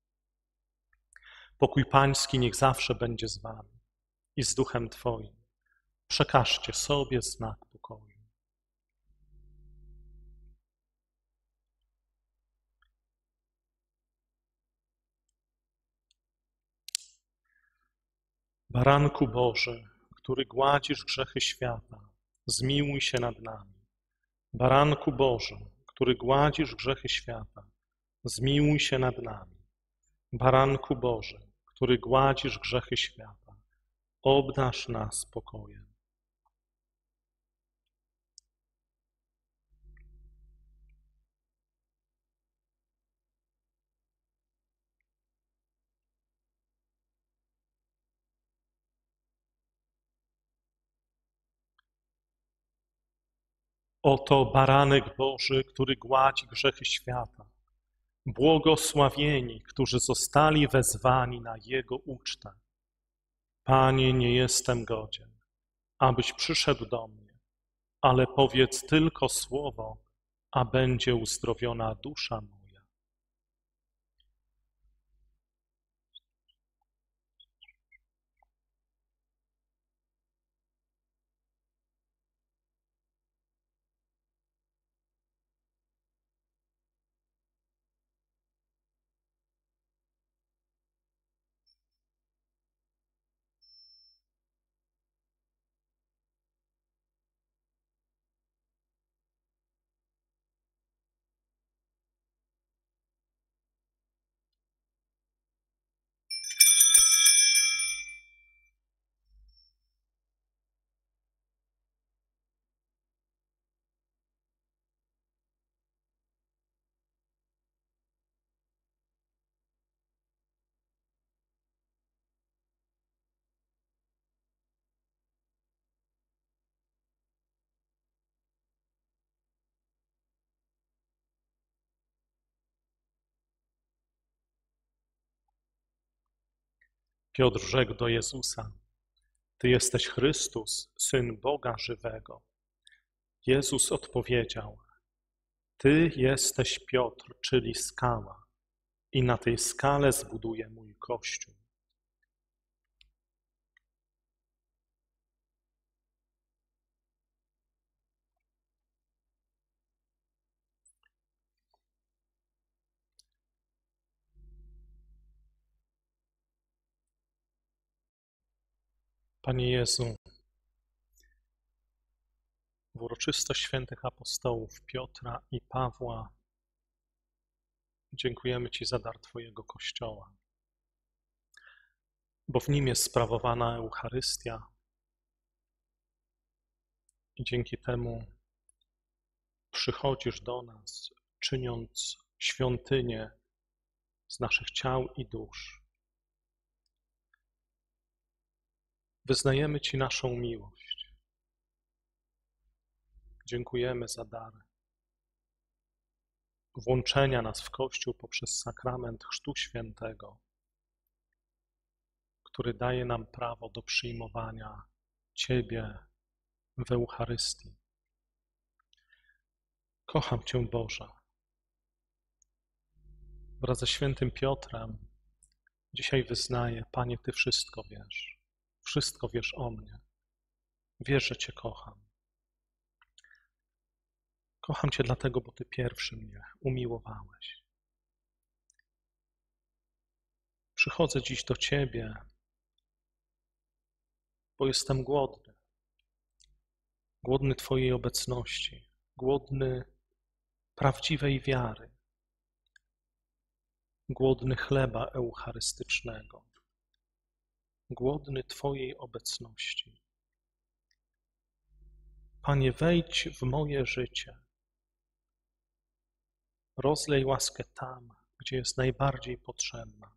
Pokój Pański niech zawsze będzie z Wami i z duchem Twoim. Przekażcie sobie znak pokoju. Baranku Boży, który gładzisz grzechy świata, zmiłuj się nad nami. Baranku Boży, który gładzisz grzechy świata, zmiłuj się nad nami. Baranku Boży, który gładzisz grzechy świata, obdarz nas pokojem. Oto baranek Boży, który gładzi grzechy świata. Błogosławieni, którzy zostali wezwani na Jego ucztę. Panie, nie jestem godzien, abyś przyszedł do mnie, ale powiedz tylko słowo, a będzie uzdrowiona dusza moja. Piotr rzekł do Jezusa: Ty jesteś Chrystus, Syn Boga żywego. Jezus odpowiedział: Ty jesteś Piotr, czyli skała, i na tej skale zbuduję mój Kościół. Panie Jezu, w uroczystość świętych apostołów Piotra i Pawła dziękujemy Ci za dar Twojego Kościoła, bo w nim jest sprawowana Eucharystia i dzięki temu przychodzisz do nas, czyniąc świątynię z naszych ciał i dusz. Wyznajemy Ci naszą miłość. Dziękujemy za dar włączenia nas w Kościół poprzez sakrament Chrztu Świętego, który daje nam prawo do przyjmowania Ciebie w Eucharystii. Kocham Cię, Boże. Wraz ze świętym Piotrem dzisiaj wyznaję: Panie, Ty wszystko wiesz. Wszystko wiesz o mnie. Wiesz, że Cię kocham. Kocham Cię dlatego, bo Ty pierwszy mnie umiłowałeś. Przychodzę dziś do Ciebie, bo jestem głodny. Głodny Twojej obecności. Głodny prawdziwej wiary. Głodny chleba eucharystycznego. Głodny Twojej obecności. Panie, wejdź w moje życie. Rozlej łaskę tam, gdzie jest najbardziej potrzebna.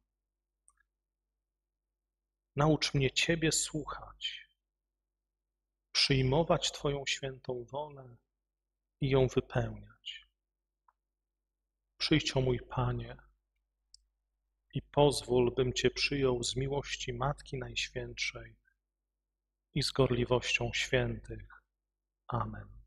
Naucz mnie Ciebie słuchać, przyjmować Twoją świętą wolę i ją wypełniać. Przyjdź, o mój Panie, i pozwól, bym Cię przyjął z miłości Matki Najświętszej i z gorliwością świętych. Amen.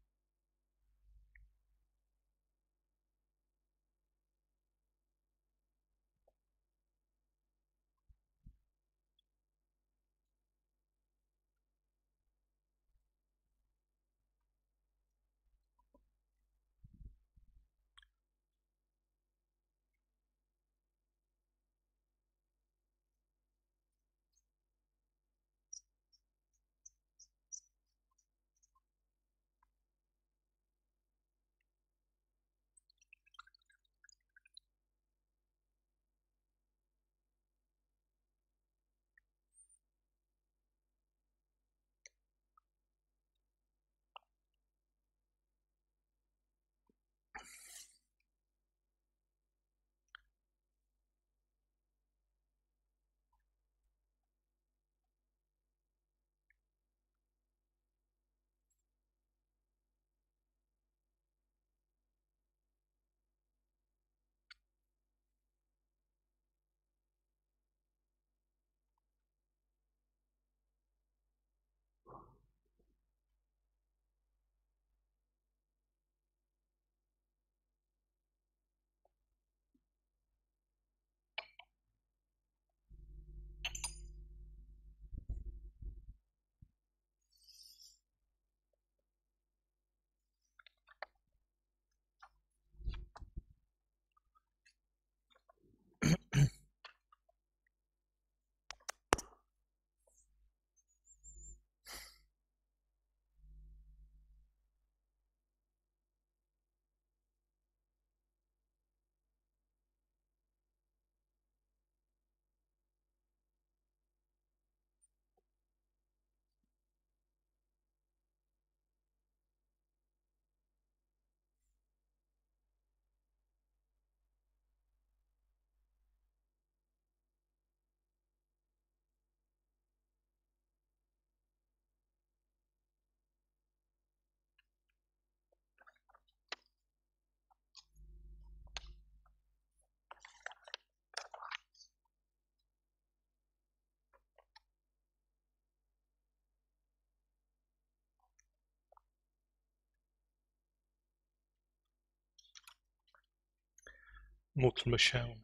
Módlmy się.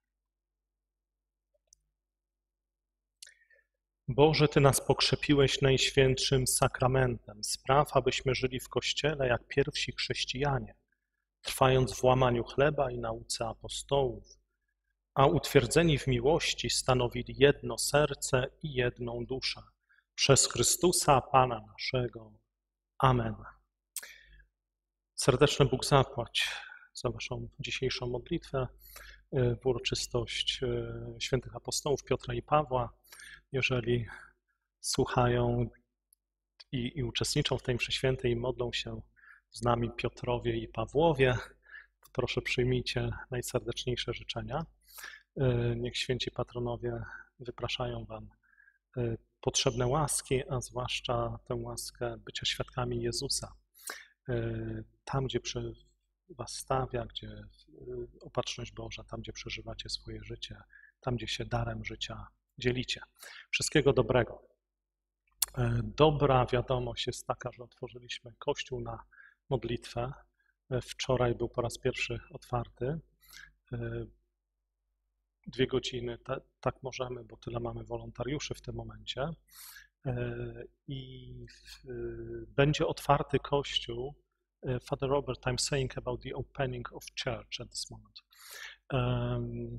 Boże, Ty nas pokrzepiłeś najświętszym sakramentem. Spraw, abyśmy żyli w Kościele jak pierwsi chrześcijanie, trwając w łamaniu chleba i nauce apostołów, a utwierdzeni w miłości stanowili jedno serce i jedną duszę. Przez Chrystusa Pana naszego. Amen. Serdeczny Bóg zapłać za Waszą dzisiejszą modlitwę w uroczystość świętych apostołów Piotra i Pawła. Jeżeli słuchają i, i uczestniczą w tej mszy świętej i modlą się z nami Piotrowie i Pawłowie, to proszę przyjmijcie najserdeczniejsze życzenia. Niech święci patronowie wypraszają Wam potrzebne łaski, a zwłaszcza tę łaskę bycia świadkami Jezusa. Tam, gdzie przy Was stawia, gdzie opatrzność Boża, tam, gdzie przeżywacie swoje życie, tam, gdzie się darem życia dzielicie. Wszystkiego dobrego. Dobra wiadomość jest taka, że otworzyliśmy kościół na modlitwę. Wczoraj był po raz pierwszy otwarty. Dwie godziny, tak, tak możemy, bo tyle mamy wolontariuszy w tym momencie. I będzie otwarty kościół. Father Robert, I'm saying about the opening of church at this moment. Um,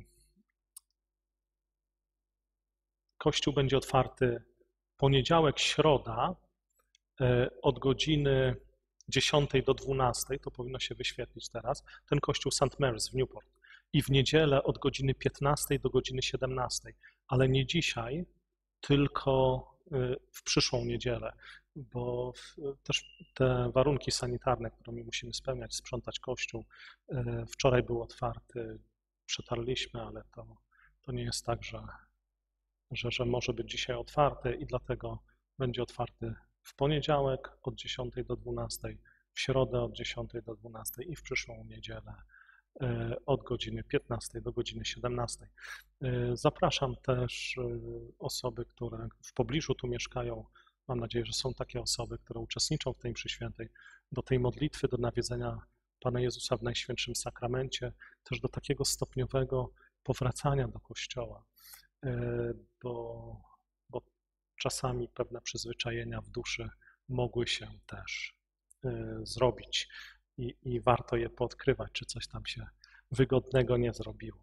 Kościół będzie otwarty poniedziałek, środa od godziny dziesiątej do dwunastej, to powinno się wyświetlić teraz, ten kościół Saint Mary's w Newport. I w niedzielę od godziny piętnastej do godziny siedemnastej, ale nie dzisiaj, tylko w przyszłą niedzielę, bo też te warunki sanitarne, które musimy spełniać, sprzątać kościół, wczoraj był otwarty, przetarliśmy, ale to, to nie jest tak, że Że, że może być dzisiaj otwarty i dlatego będzie otwarty w poniedziałek od dziesiątej do dwunastej, w środę od dziesiątej do dwunastej i w przyszłą niedzielę od godziny piętnastej do godziny siedemnastej. Zapraszam też osoby, które w pobliżu tu mieszkają. Mam nadzieję, że są takie osoby, które uczestniczą w tej mszy świętej, do tej modlitwy, do nawiedzenia Pana Jezusa w Najświętszym Sakramencie, też do takiego stopniowego powracania do Kościoła. Bo, bo czasami pewne przyzwyczajenia w duszy mogły się też zrobić i, i warto je poodkrywać, czy coś tam się wygodnego nie zrobiło.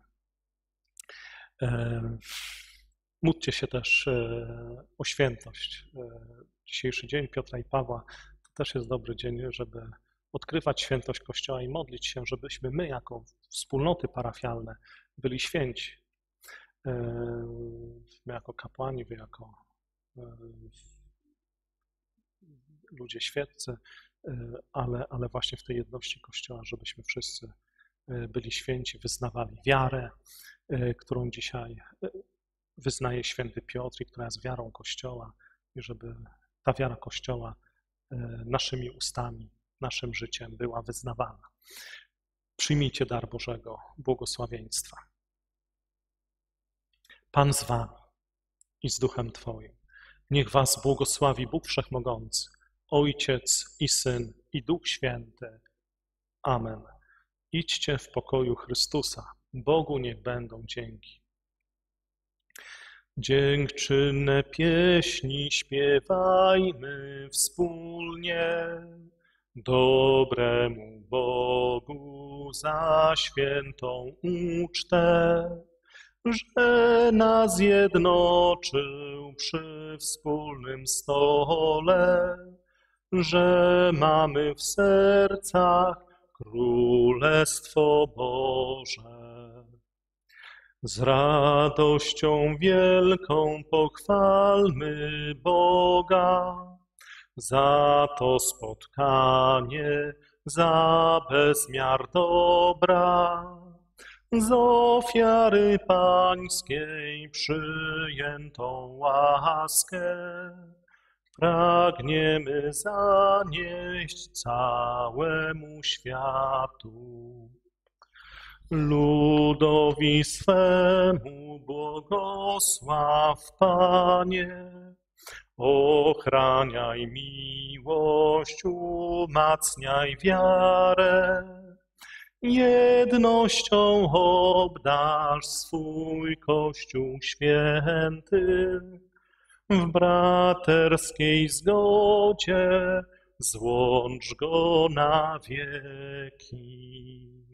Módlcie się też o świętość. Dzisiejszy dzień Piotra i Pawła to też jest dobry dzień, żeby odkrywać świętość Kościoła i modlić się, żebyśmy my jako wspólnoty parafialne byli święci. My jako kapłani, wy jako ludzie świeccy, ale, ale właśnie w tej jedności Kościoła, żebyśmy wszyscy byli święci, wyznawali wiarę, którą dzisiaj wyznaje święty Piotr i która jest wiarą Kościoła i żeby ta wiara Kościoła naszymi ustami, naszym życiem była wyznawana. Przyjmijcie dar Bożego błogosławieństwa. Pan z wami i z duchem Twoim. Niech was błogosławi Bóg Wszechmogący, Ojciec i Syn i Duch Święty. Amen. Idźcie w pokoju Chrystusa. Bogu niech będą dzięki. Dziękczynne pieśni śpiewajmy wspólnie dobremu Bogu za świętą ucztę, że nas zjednoczył przy wspólnym stole, że mamy w sercach Królestwo Boże. Z radością wielką pochwalmy Boga za to spotkanie, za bezmiar dobra, z ofiary pańskiej przyjętą łaskę. Pragniemy zanieść całemu światu. Ludowi swemu błogosław, Panie, ochraniaj miłość, umacniaj wiarę jednością obdarz swój Kościół święty, w braterskiej zgodzie złącz go na wieki.